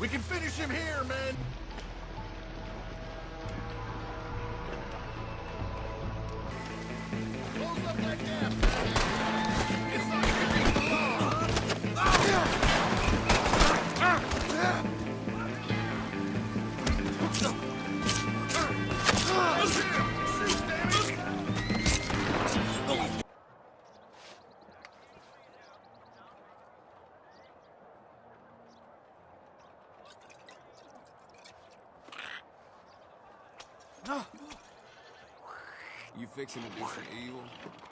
We can finish him here, man! Close up that gap! It's like you're being alone! You fixing to do some evil?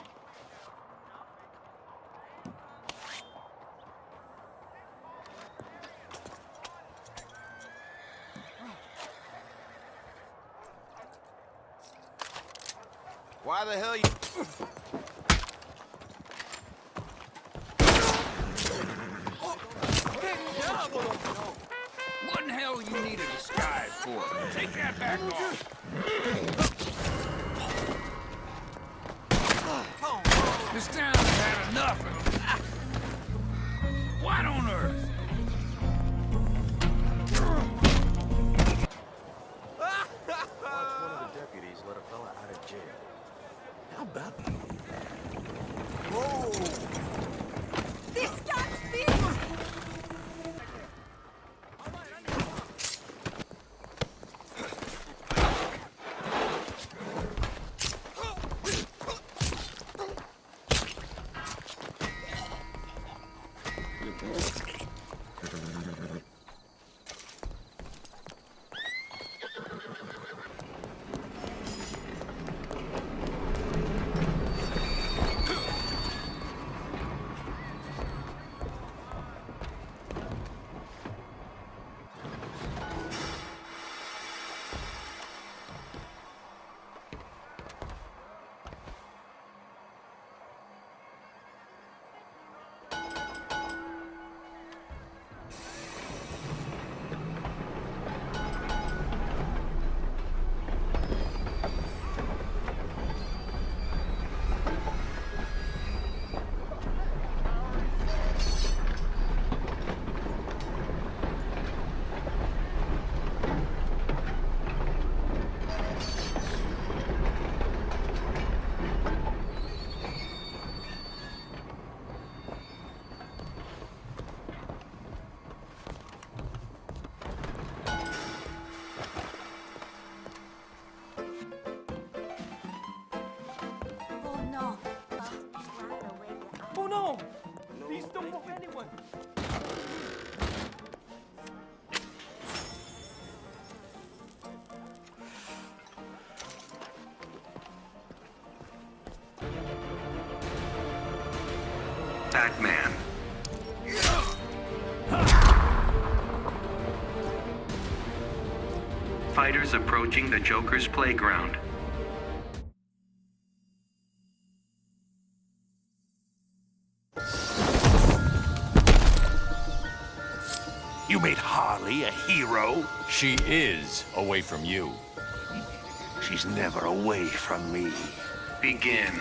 Why the hell you... What in hell you need a disguise for? Take that back off. This town has had enough of them. What on earth? Watch one of the deputies let a fella out of jail. How about that? Whoa! This guy's big! Oh no! Please don't move anyone! Batman. Fighters approaching the Joker's playground. You made Harley a hero? She is away from you. She's never away from me. Begin.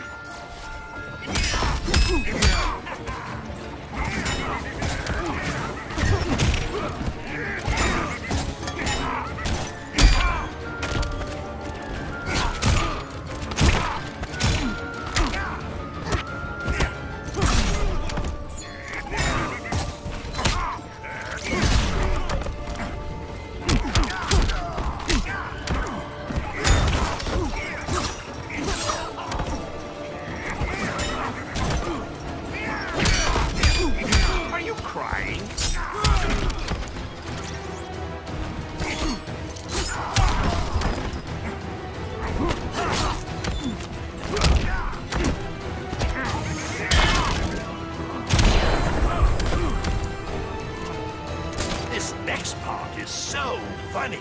This next part is so funny.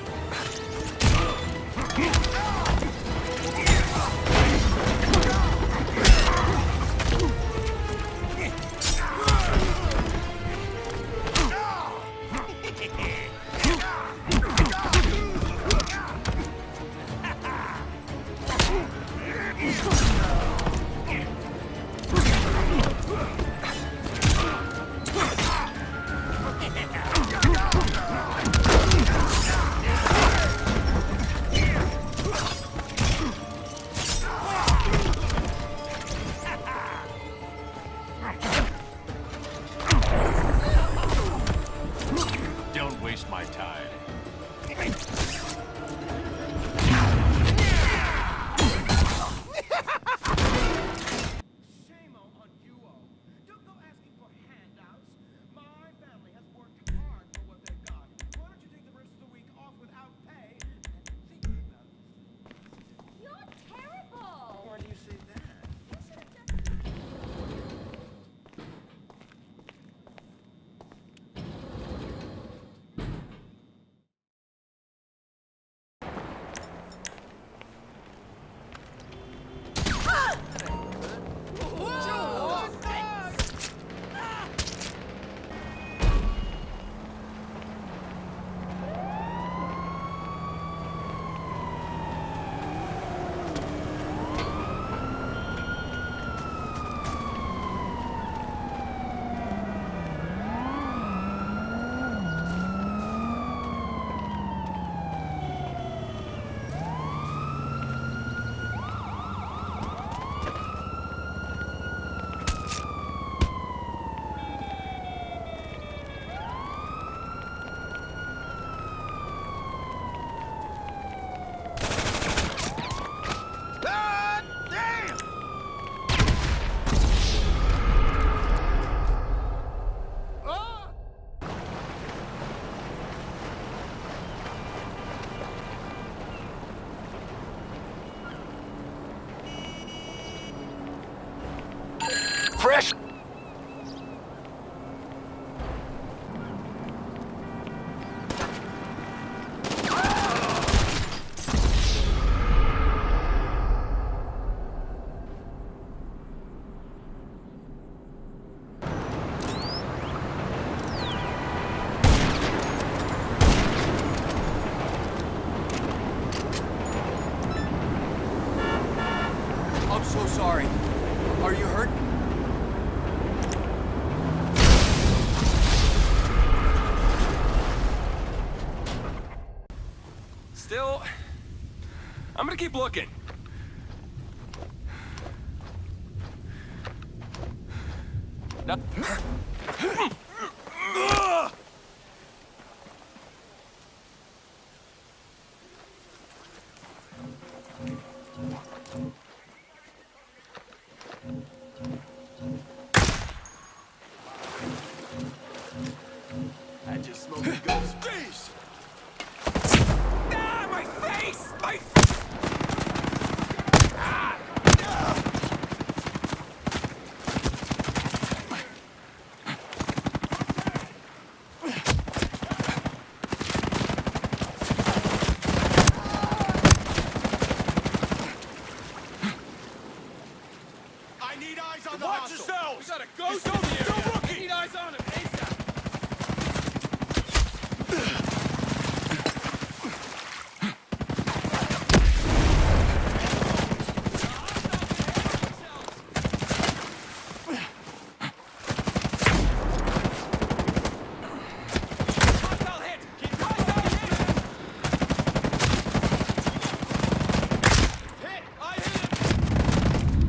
Fresh. I'm so sorry. Are you hurt? Still, I'm gonna keep looking. Now, I just smoked a ghost. Jeez! ah, my face! My I need eyes on the Watch hostile. yourselves! We got a ghost over here! Still rookie! Need eyes on him, ASAP! Hostile hit! Hostile hit! Hit! I hit him!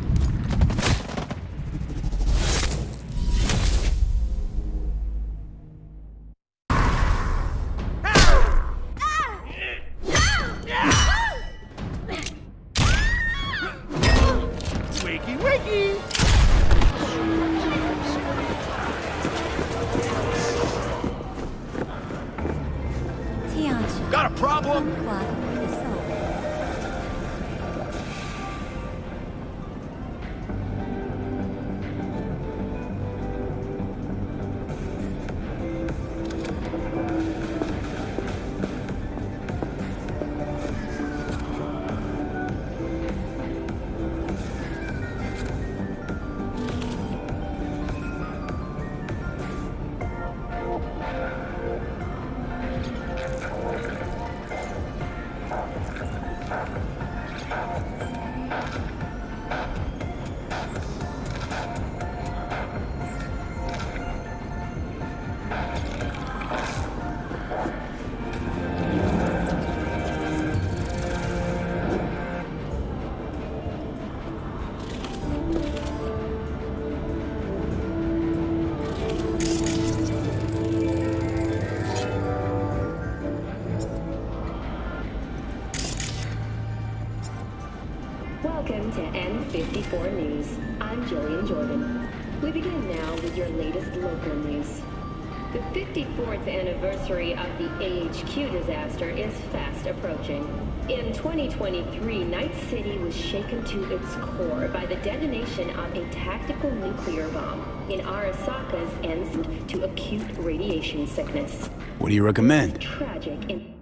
Wakey, wakey! Tianxia. Got a problem? 风华配送。 Welcome to N54 News. I'm Jillian Jordan. We begin now with your latest local news. The 54th anniversary of the AHQ disaster is fast approaching. In 2023, Night City was shaken to its core by the detonation of a tactical nuclear bomb in Arasaka's end to acute radiation sickness. What do you recommend? Tragic in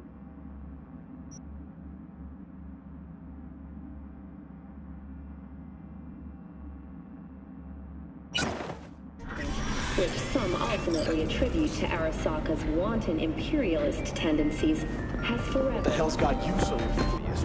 which some ultimately attribute to Arasaka's wanton imperialist tendencies, has forever. What the hell's got you so furious?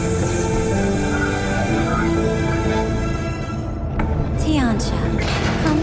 Tianxia, 风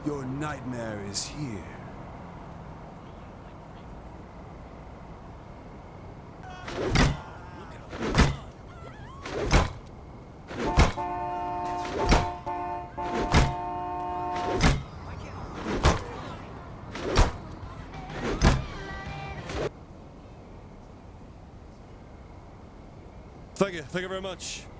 Your nightmare is here. Thank you very much.